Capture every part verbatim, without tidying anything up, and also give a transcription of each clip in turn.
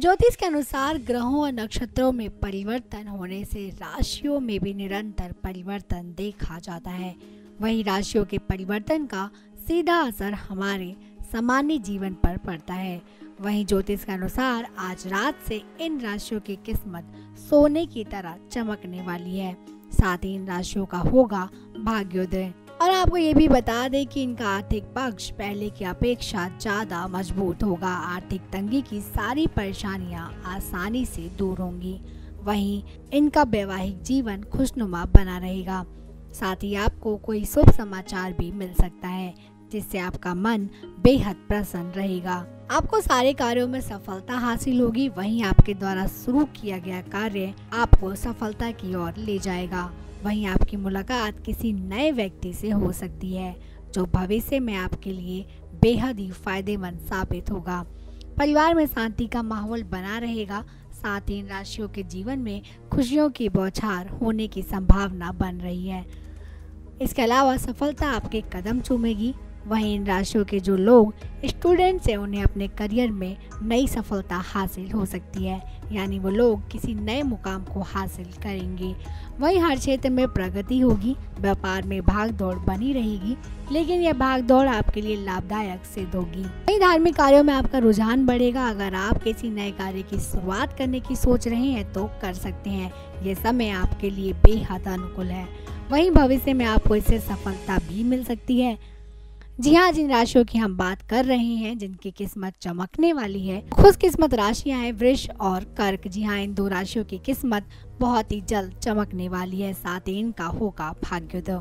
ज्योतिष के अनुसार ग्रहों और नक्षत्रों में परिवर्तन होने से राशियों में भी निरंतर परिवर्तन देखा जाता है। वहीं राशियों के परिवर्तन का सीधा असर हमारे सामान्य जीवन पर पड़ता है। वहीं ज्योतिष के अनुसार आज रात से इन राशियों की किस्मत सोने की तरह चमकने वाली है। साथ ही इन राशियों का होगा भाग्योदय। और आपको ये भी बता दें कि इनका आर्थिक पक्ष पहले की अपेक्षा ज्यादा मजबूत होगा। आर्थिक तंगी की सारी परेशानियां आसानी से दूर होंगी। वहीं इनका वैवाहिक जीवन खुशनुमा बना रहेगा। साथ ही आपको कोई शुभ समाचार भी मिल सकता है जिससे आपका मन बेहद प्रसन्न रहेगा। आपको सारे कार्यों में सफलता हासिल होगी। वहीं आपके द्वारा शुरू किया गया कार्य आपको सफलता की ओर ले जाएगा। वहीं आपकी मुलाकात किसी नए व्यक्ति से हो सकती है जो भविष्य में आपके लिए बेहद ही फायदेमंद साबित होगा। परिवार में शांति का माहौल बना रहेगा। साथ ही इन राशियों के जीवन में खुशियों की बौछार होने की संभावना बन रही है। इसके अलावा सफलता आपके कदम चूमेगी। वहीं इन राशियों के जो लोग स्टूडेंट्स हैं उन्हें अपने करियर में नई सफलता हासिल हो सकती है, यानी वो लोग किसी नए मुकाम को हासिल करेंगे। वहीं हर क्षेत्र में प्रगति होगी। व्यापार में भाग दौड़ बनी रहेगी, लेकिन यह भाग दौड़ आपके लिए लाभदायक सिद्ध होगी। वहीं धार्मिक कार्यों में आपका रुझान बढ़ेगा। अगर आप किसी नए कार्य की शुरुआत करने की सोच रहे हैं तो कर सकते हैं। ये समय आपके लिए बेहद अनुकूल है। वहीं भविष्य में आपको इससे सफलता भी मिल सकती है। जी हाँ, जिन राशियों की हम बात कर रहे हैं जिनकी किस्मत चमकने वाली है, खुशकिस्मत राशियां हैं वृष और कर्क। जी हाँ, इन दो राशियों की किस्मत बहुत ही जल्द चमकने वाली है। साथ ही इनका होगा भाग्योदय।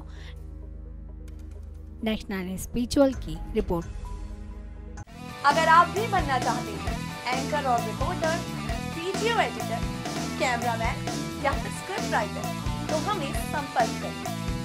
नेक्स्ट नाइन स्पिरिचुअल की रिपोर्ट। अगर आप भी बनना चाहते हैं एंकर और रिपोर्टर, वीडियो एडिटर, कैमरामैन या फिर स्क्रिप्ट राइटर, तो हमें संपर्क करें।